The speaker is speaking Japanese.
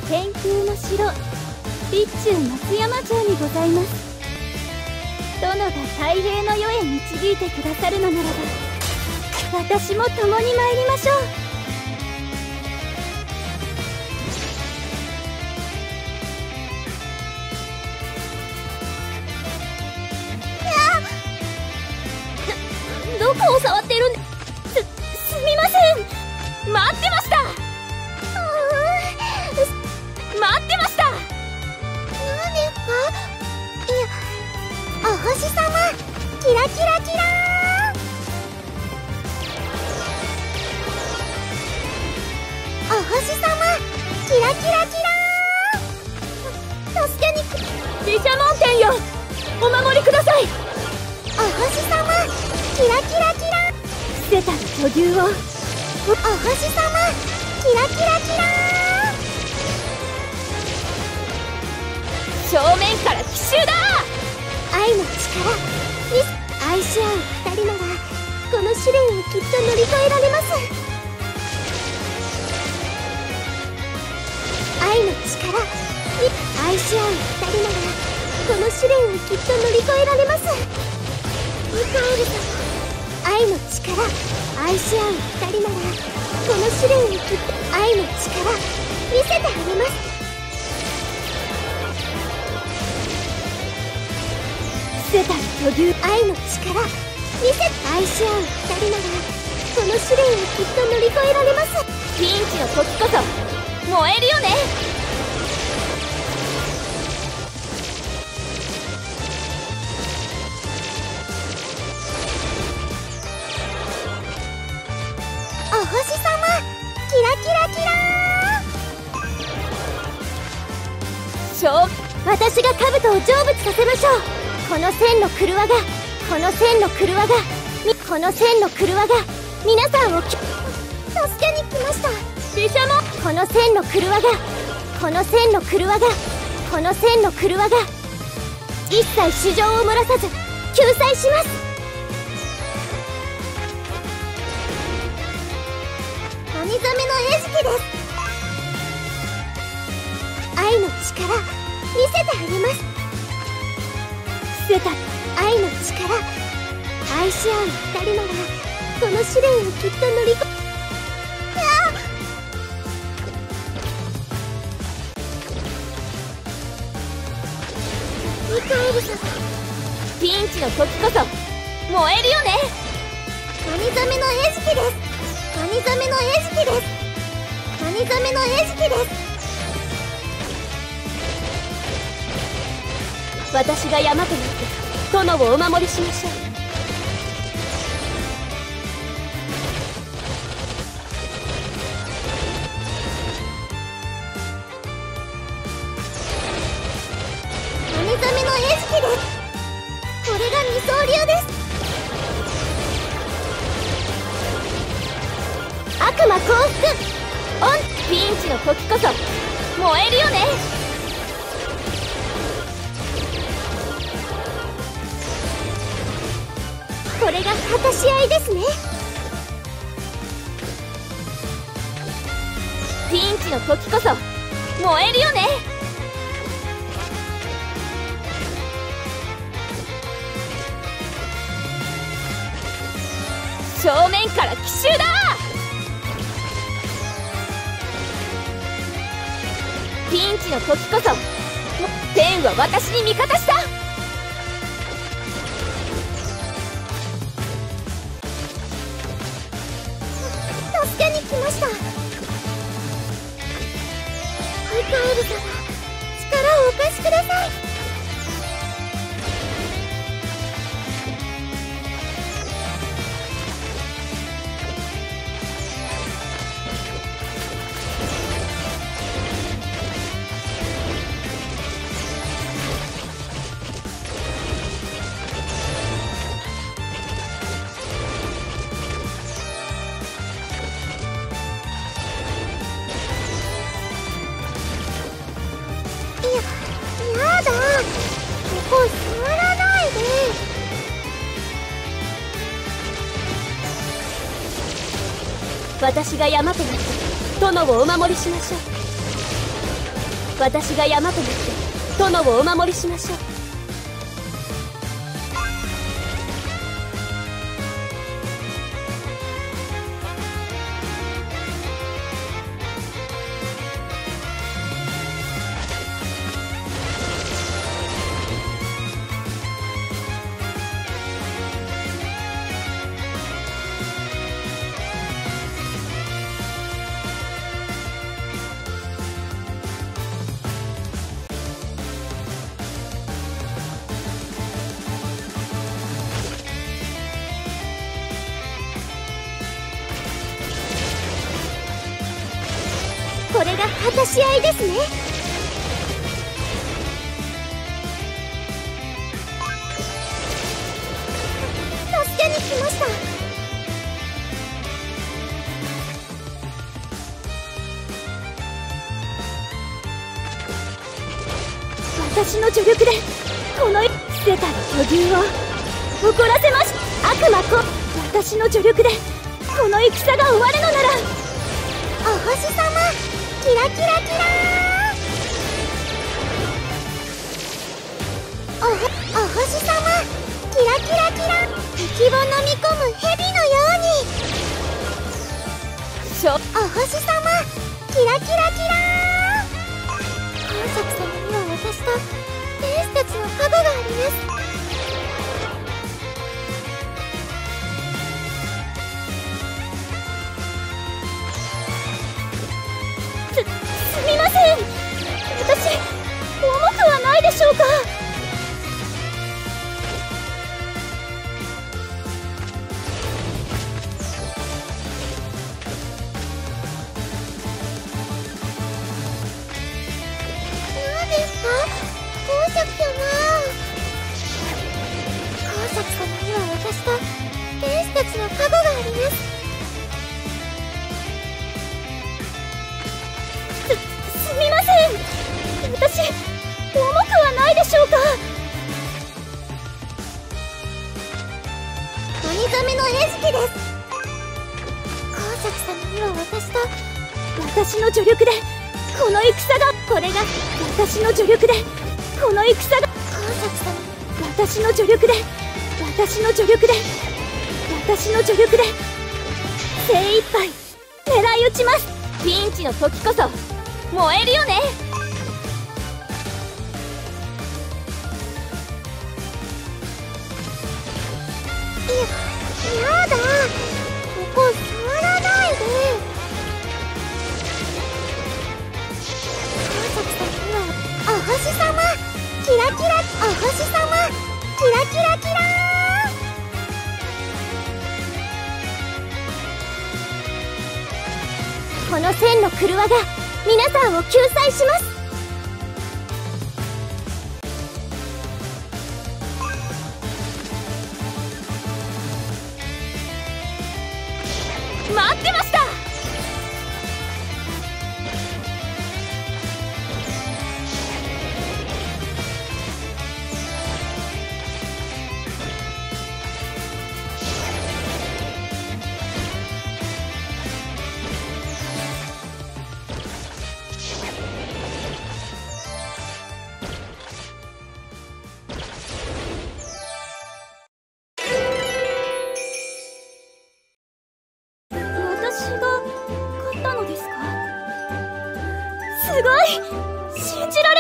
天空の城備中松山城にございます。殿が太平の世へ導いてくださるのならば、私も共に参りましょう。どこを触ってるんですみません。待ってました。待ってました。何ですか？いや、お星様、キラキラキラー。お星様、キラキラキラー。助けに毘沙門天よ、お守りください。お星様、キラキラキラー。伏せたる巨牛を。お星様、キラキラキラー。正面から奇襲だ。愛の力に愛し合う二人ならこの試練をきっと乗り越えられます。愛の力に愛し合う二人ならこの試練をきっと乗り越えられます。ミカエル様、愛の力愛し合う二人ならこの試練をきっと愛の力見せてあげます。伏せたる巨牛愛の力見せ愛し合う二人ならこの試練をきっと乗り越えられます。ピンチの時こそ燃えるよね。お星様、キラキラキラー。私が兜を成仏させましょう。この千の車が皆さんを助けに来ました。毘沙門、この千の車が一切市場を漏らさず救済します。鬼ザメの餌食です。愛の力見せてあげます。伏せた愛の力愛し合う二人ならこの試練をきっと乗り越え。ミカエル様、ピンチの時こそ燃えるよね。カニザメの餌食です。私が山となって殿をお守りしましょう。カニザメの餌食です。これが二層流です。悪魔降伏オン。ピンチの時こそ燃えるよね。これが果たし合いですね。ピンチの時こそ燃えるよね。正面から奇襲だ。ピンチの時こそ天は私に味方した。助けに来ました。ミカエル様、力をお貸しください。やだ、ここ触らないで。私が山となって殿をお守りしましょう。 私が山となって殿をお守りしましょう。これが果たし合いですね。助けに来ました。私の助力でこの捨てた巨竜を怒らせまし。悪魔子、私の助力でこの戦が終わるのなら。お星様、キラキラキラー。お星様、キラキラキラ。敵を飲み込む蛇のように。お星様、キラキラキラー。光坂様には私と天使たちの加護があります。すみません。私、重くはないでしょうか。何ですか、光坂様。光坂様には私と天使たちの加護があります。すみません。私、重くはないでしょうか。鬼ザメの餌食です。光坂様には私の助力でこの戦が。これが私の助力でこの戦が。光坂様、私の助力で精一杯狙い撃ちます。ピンチの時こそ燃えるよね。やだ、ここ触らないで。光坂さんにはお星様、キラキラ。お星様、キラキラキラー。この千の車が皆さんを救済します。待ってました。私が買ったのですか。すごい、信じられ